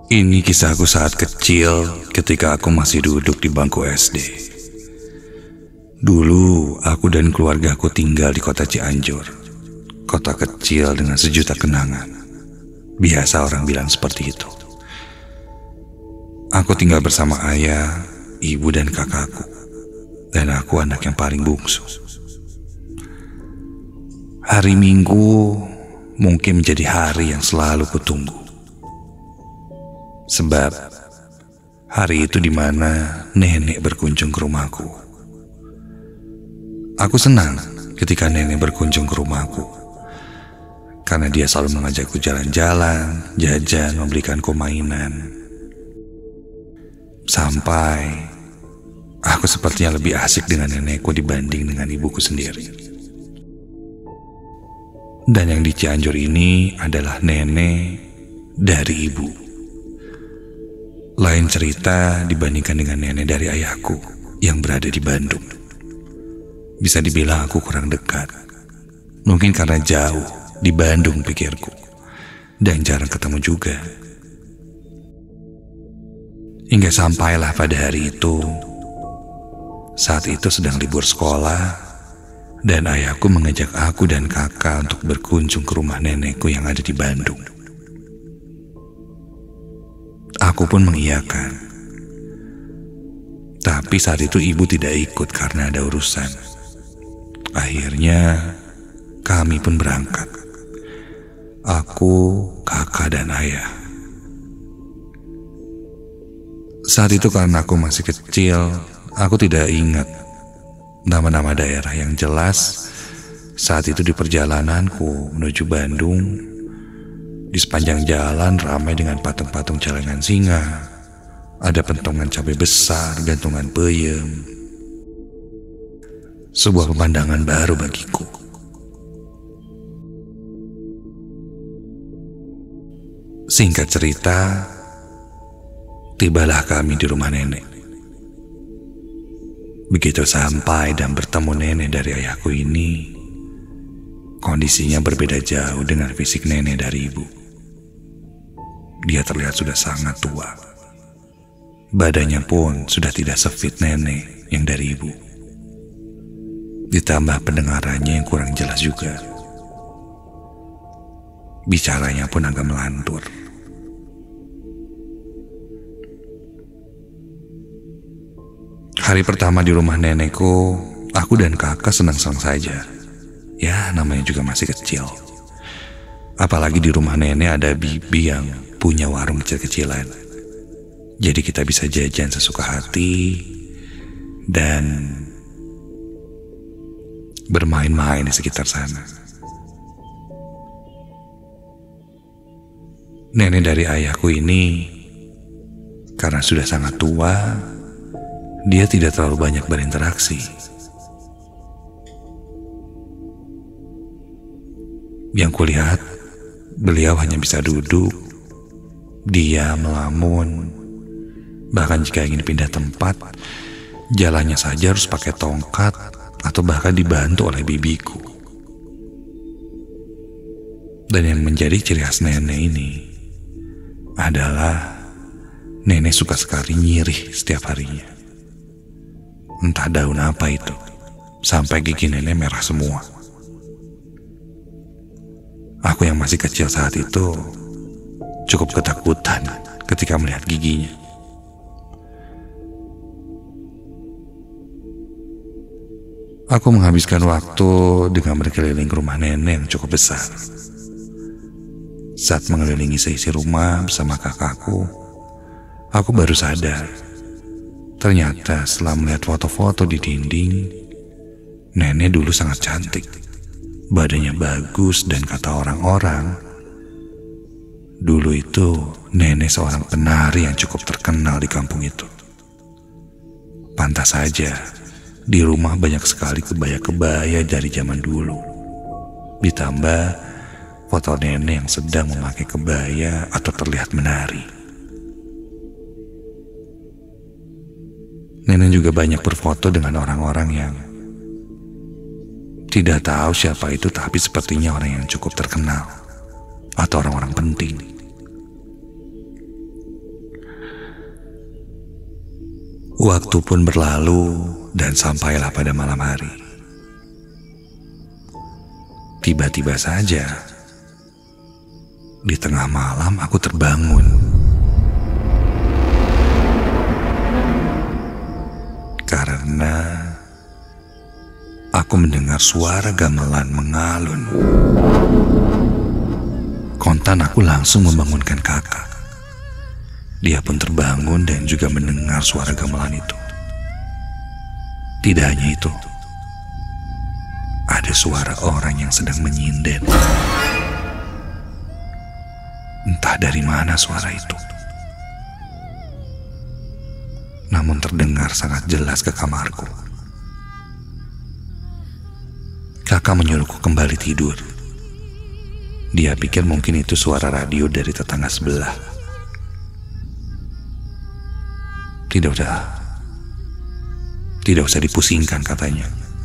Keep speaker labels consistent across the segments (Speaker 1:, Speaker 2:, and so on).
Speaker 1: Ini kisahku saat kecil ketika aku masih duduk di bangku SD. Dulu aku dan keluargaku tinggal di kota Cianjur. Kota kecil dengan sejuta kenangan. Biasa orang bilang seperti itu. Aku tinggal bersama ayah, ibu dan kakakku. Dan aku anak yang paling bungsu. Hari Minggu mungkin menjadi hari yang selalu kutunggu. Sebab hari itu di mana nenek berkunjung ke rumahku. Aku senang ketika nenek berkunjung ke rumahku. Karena dia selalu mengajakku jalan-jalan, jajan, membelikanku mainan. Sampai aku sepertinya lebih asik dengan nenekku dibanding dengan ibuku sendiri. Dan yang di Cianjur ini adalah nenek dari ibu. Lain cerita dibandingkan dengan nenek dari ayahku yang berada di Bandung. Bisa dibilang aku kurang dekat. Mungkin karena jauh di Bandung pikirku. Dan jarang ketemu juga. Hingga sampailah pada hari itu. Saat itu sedang libur sekolah. Dan ayahku mengajak aku dan kakak untuk berkunjung ke rumah nenekku yang ada di Bandung. Aku pun mengiyakan. Tapi saat itu ibu tidak ikut karena ada urusan. Akhirnya kami pun berangkat. Aku, kakak dan ayah. Saat itu karena aku masih kecil, aku tidak ingat nama-nama daerah yang jelas. Saat itu di perjalananku menuju Bandung, di sepanjang jalan ramai dengan patung-patung celengan singa. Ada pentungan cabai besar, gantungan peyem. Sebuah pemandangan baru bagiku. Singkat cerita, tibalah kami di rumah nenek. Begitu sampai dan bertemu nenek dari ayahku ini, kondisinya berbeda jauh dengan fisik nenek dari ibu. Dia terlihat sudah sangat tua. Badannya pun sudah tidak sefit nenek yang dari ibu. Ditambah pendengarannya yang kurang jelas juga. Bicaranya pun agak melantur. Hari pertama di rumah nenekku, aku dan kakak senang-senang saja. Ya, namanya juga masih kecil. Apalagi di rumah nenek ada bibi yang punya warung kecil-kecilan. Jadi kita bisa jajan sesuka hati dan bermain-main di sekitar sana. Nenek dari ayahku ini, karena sudah sangat tua, dia tidak terlalu banyak berinteraksi. Yang kulihat, beliau hanya bisa duduk, diam, melamun. Bahkan jika ingin pindah tempat, jalannya saja harus pakai tongkat atau bahkan dibantu oleh bibiku. Dan yang menjadi ciri khas nenek ini adalah nenek suka sekali nyirih setiap harinya. Entah daun apa itu, sampai gigi nenek merah semua. Aku yang masih kecil saat itu cukup ketakutan ketika melihat giginya. Aku menghabiskan waktu dengan berkeliling rumah nenek yang cukup besar. Saat mengelilingi seisi rumah bersama kakakku, aku baru sadar. Ternyata setelah melihat foto-foto di dinding, nenek dulu sangat cantik. Badannya bagus dan kata orang-orang, dulu itu nenek seorang penari yang cukup terkenal di kampung itu. Pantas saja, di rumah banyak sekali kebaya-kebaya dari zaman dulu. Ditambah foto nenek yang sedang memakai kebaya atau terlihat menari. Nenek juga banyak berfoto dengan orang-orang yang tidak tahu siapa itu, tapi sepertinya orang yang cukup terkenal atau orang-orang penting. Waktu pun berlalu dan sampailah pada malam hari. Tiba-tiba saja, di tengah malam aku terbangun. Karena aku mendengar suara gamelan mengalun. Kontan aku langsung membangunkan kakak. Dia pun terbangun dan juga mendengar suara gamelan itu. Tidak hanya itu, ada suara orang yang sedang menyinden. Entah dari mana suara itu, namun terdengar sangat jelas ke kamarku. Kakak menyuruhku kembali tidur. Dia pikir mungkin itu suara radio dari tetangga sebelah. Tidak usah dipusingkan, katanya.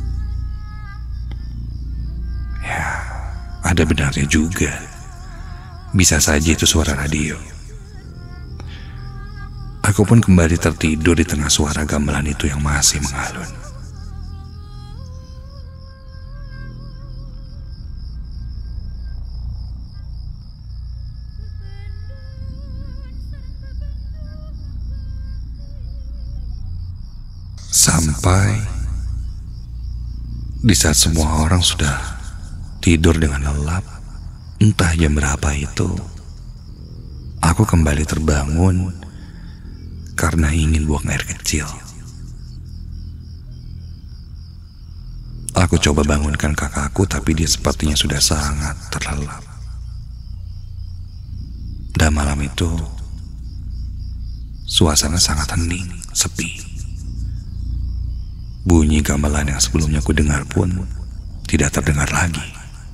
Speaker 1: Ya, ada benarnya juga. Bisa saja itu suara radio. Aku pun kembali tertidur di tengah suara gamelan itu yang masih mengalun. Sampai di saat semua orang sudah tidur dengan lelap, entah jam berapa itu, aku kembali terbangun karena ingin buang air kecil. Aku coba bangunkan kakakku, tapi dia sepertinya sudah sangat terlelap. Dan malam itu, suasana sangat hening, sepi. Bunyi gamelan yang sebelumnya ku dengar pun tidak terdengar lagi.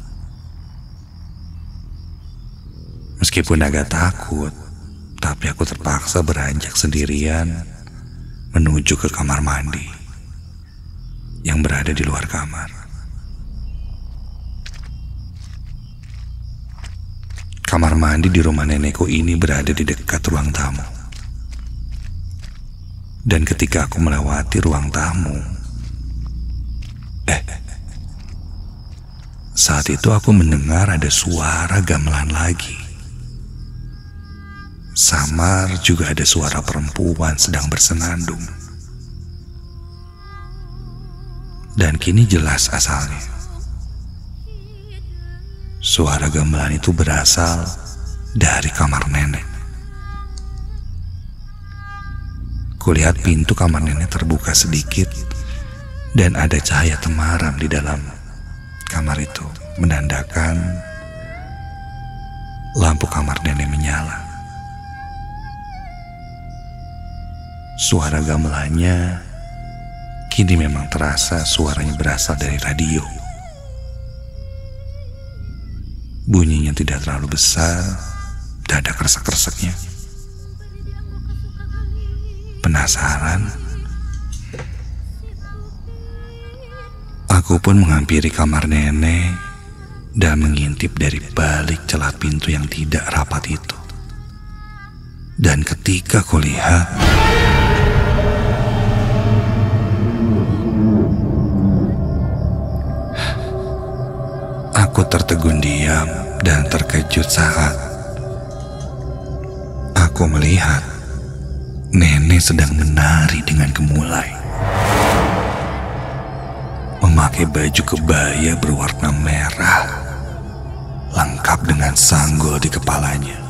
Speaker 1: Meskipun agak takut, tapi aku terpaksa beranjak sendirian menuju ke kamar mandi yang berada di luar kamar. Kamar mandi di rumah nenekku ini berada di dekat ruang tamu. Dan ketika aku melewati ruang tamu, saat itu aku mendengar ada suara gamelan lagi. Samar juga ada suara perempuan sedang bersenandung. Dan kini jelas asalnya. Suara gamelan itu berasal dari kamar nenek. Kulihat pintu kamar nenek terbuka sedikit dan ada cahaya temaram di dalam kamar itu, menandakan lampu kamar nenek menyala. Suara gamelannya kini memang terasa suaranya berasal dari radio. Bunyinya tidak terlalu besar, tidak ada kresek-kreseknya. Penasaran? Aku pun menghampiri kamar nenek dan mengintip dari balik celah pintu yang tidak rapat itu. Dan ketika kulihat, aku tertegun diam dan terkejut saat aku melihat nenek sedang menari dengan gemulai. Memakai baju kebaya berwarna merah, lengkap dengan sanggul di kepalanya.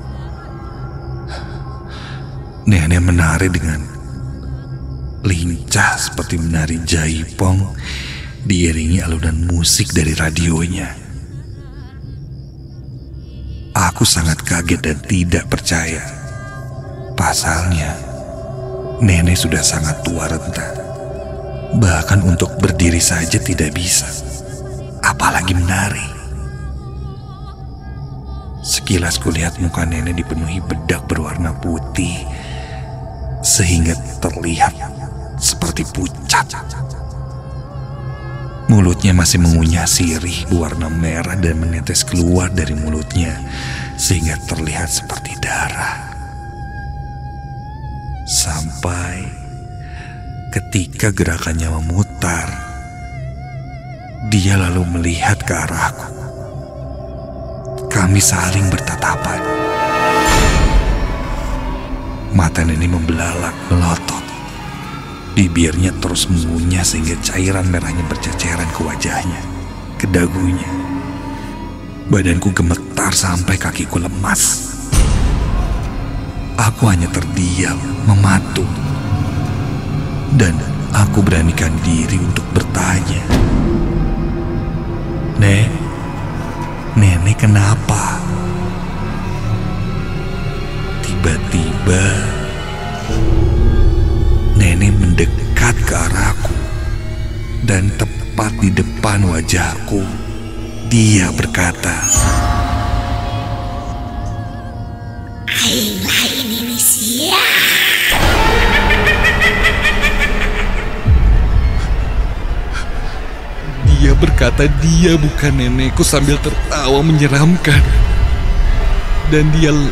Speaker 1: Nenek menari dengan lincah seperti menari jaipong, diiringi alunan musik dari radionya. Aku sangat kaget dan tidak percaya. Pasalnya, nenek sudah sangat tua renta. Bahkan untuk berdiri saja tidak bisa, apalagi menari. Sekilas kulihat muka nenek dipenuhi bedak berwarna putih, sehingga terlihat seperti pucat. Mulutnya masih mengunyah sirih berwarna merah dan menetes keluar dari mulutnya, sehingga terlihat seperti darah. Sampai Ketika gerakannya memutar, dia lalu melihat ke arahku. Kami saling bertatapan. Mata nenek membelalak, melotot. Bibirnya terus mengunyah sehingga cairan merahnya berceceran ke wajahnya, ke dagunya. Badanku gemetar sampai kakiku lemas. Aku hanya terdiam, mematung. Dan aku beranikan diri untuk bertanya. Nenek kenapa? Tiba-tiba nenek mendekat ke arahku. Dan tepat di depan wajahku, dia berkata,
Speaker 2: "Ainglah Indonesia."
Speaker 3: Dia berkata dia bukan nenekku sambil tertawa menyeramkan. Dan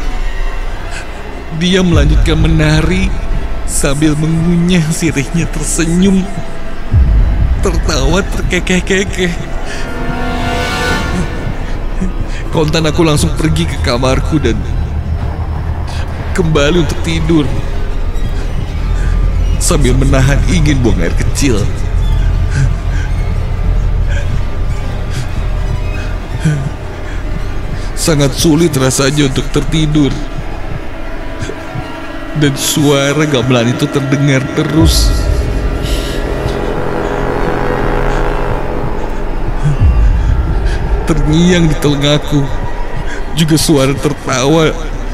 Speaker 3: dia melanjutkan menari sambil mengunyah sirihnya, tersenyum, tertawa terkekeh-kekeh. Kontan aku langsung pergi ke kamarku dan kembali untuk tidur sambil menahan ingin buang air kecil. Sangat sulit rasanya untuk tertidur. Dan suara gamelan itu terdengar terus. Terngiang di telingaku. Juga suara tertawa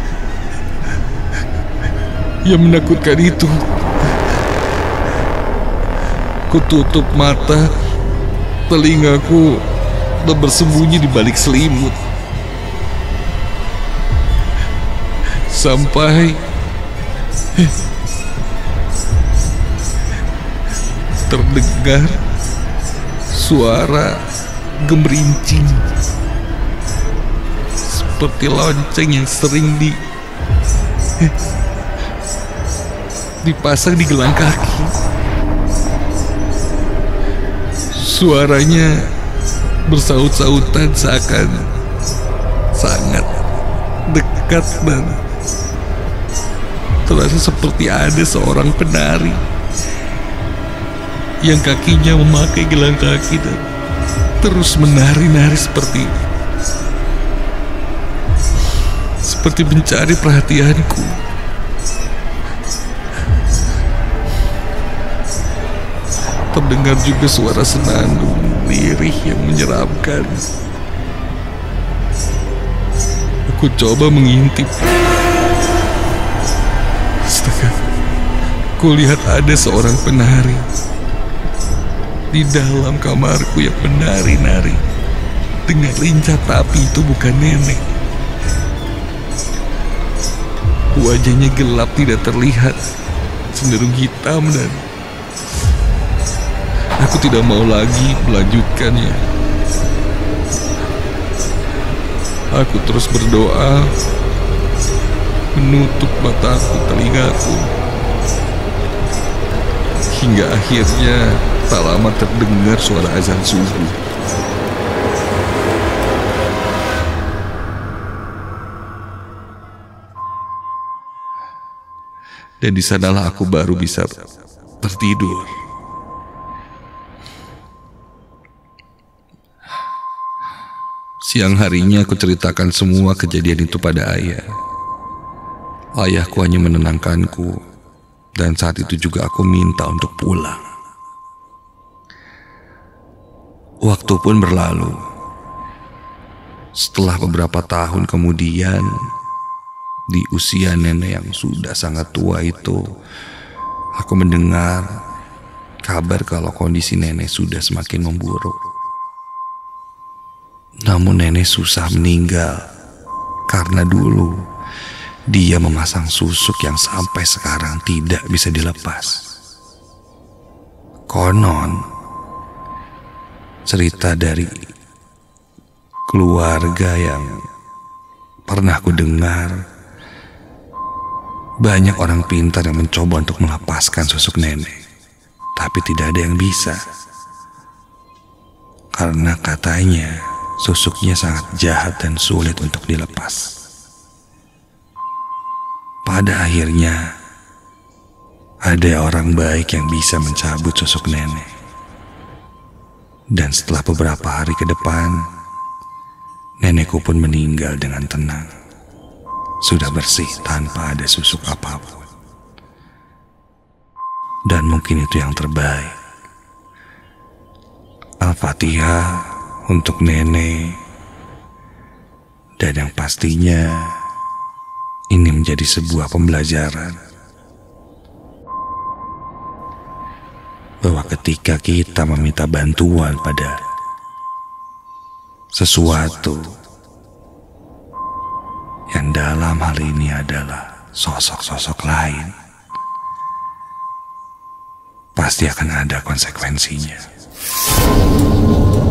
Speaker 3: yang menakutkan itu. Kututup mata, telingaku dan bersembunyi di balik selimut. Sampai terdengar suara gemerincing seperti lonceng yang sering dipasang di gelang kaki. Suaranya bersaut-sautan seakan sangat dekat dan terasa seperti ada seorang penari yang kakinya memakai gelang kaki dan terus menari-nari seperti mencari perhatianku. Terdengar juga suara senandung lirih yang menyeramkan. Aku coba mengintip. Astaga, kulihat ada seorang penari di dalam kamarku yang menari-nari dengan lincah, tapi itu bukan nenek. Wajahnya gelap, tidak terlihat, cenderung hitam, dan aku tidak mau lagi melanjutkannya. Aku terus berdoa, menutup mataku, telingaku, hingga akhirnya tak lama terdengar suara azan subuh. Dan di sanalah aku baru bisa tertidur. Siang harinya aku ceritakan semua kejadian itu pada ayah. Ayahku hanya menenangkanku, dan saat itu juga aku minta untuk pulang. Waktu pun berlalu. Setelah beberapa tahun kemudian, di usia nenek yang sudah sangat tua itu, aku mendengar kabar kalau kondisi nenek sudah semakin memburuk. Namun nenek susah meninggal karena dulu dia memasang susuk yang sampai sekarang tidak bisa dilepas. Konon, cerita dari keluarga yang pernah ku dengar, banyak orang pintar yang mencoba untuk melepaskan susuk nenek.
Speaker 1: tapi tidak ada yang bisa. Karena katanya susuknya sangat jahat dan sulit untuk dilepas. Pada akhirnya, ada orang baik yang bisa mencabut susuk nenek. Dan setelah beberapa hari ke depan, nenekku pun meninggal dengan tenang. Sudah bersih tanpa ada susuk apapun. Dan mungkin itu yang terbaik. Al-Fatihah untuk nenek. Dan yang pastinya, ini menjadi sebuah pembelajaran bahwa ketika kita meminta bantuan pada sesuatu yang dalam hal ini adalah sosok-sosok lain, pasti akan ada konsekuensinya.